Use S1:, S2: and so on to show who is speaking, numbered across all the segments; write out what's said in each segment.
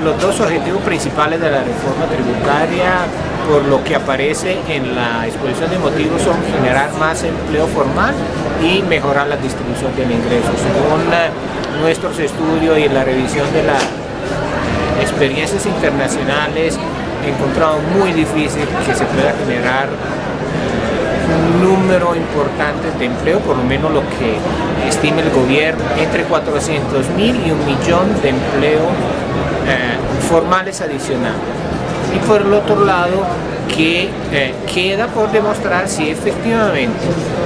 S1: los dos objetivos principales de la reforma tributaria, por lo que aparece en la exposición de motivos, son generar más empleo formal y mejorar la distribución del ingreso. Según nuestros estudios y la revisión de las experiencias internacionales, he encontrado muy difícil que se pueda generar un número importante de empleo, por lo menos lo que estima el gobierno, entre 400.000 y 1.000.000 de empleo formales adicionales. Y por el otro lado, que queda por demostrar si efectivamente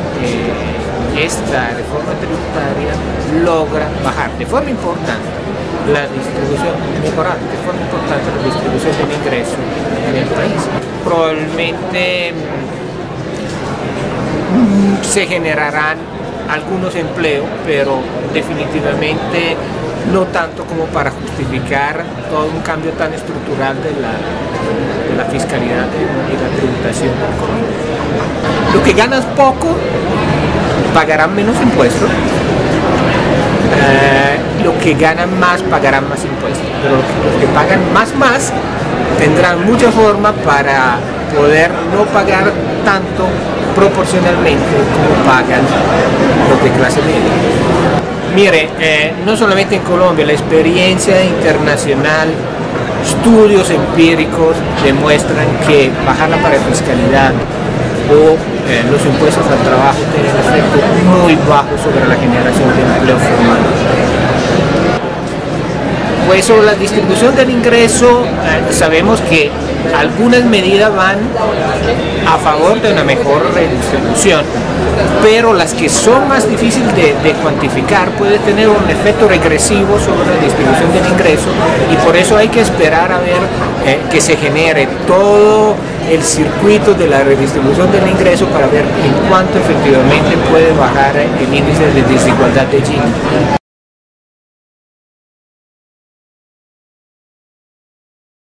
S1: esta reforma tributaria logra bajar de forma importante la distribución, mejorar de forma importante la distribución del ingreso en el país. Probablemente se generarán algunos empleos, pero definitivamente no tanto como para justificar todo un cambio tan estructural de la fiscalidad y la tributación económica. Los que ganan poco pagarán menos impuestos, los que ganan más pagarán más impuestos, pero los que pagan más tendrán mucha forma para poder no pagar tanto proporcionalmente como pagan los de clase media. Mire, no solamente en Colombia, la experiencia internacional, estudios empíricos demuestran que bajar la parafiscalidad o los impuestos al trabajo tienen un efecto muy bajo sobre la generación de empleo formal. Pues sobre la distribución del ingreso, sabemos que algunas medidas van a favor de una mejor redistribución, pero las que son más difíciles de cuantificar pueden tener un efecto regresivo sobre la distribución del ingreso, y por eso hay que esperar a ver que se genere todo el circuito de la redistribución del ingreso para ver en cuánto efectivamente puede bajar el índice de desigualdad de Gini.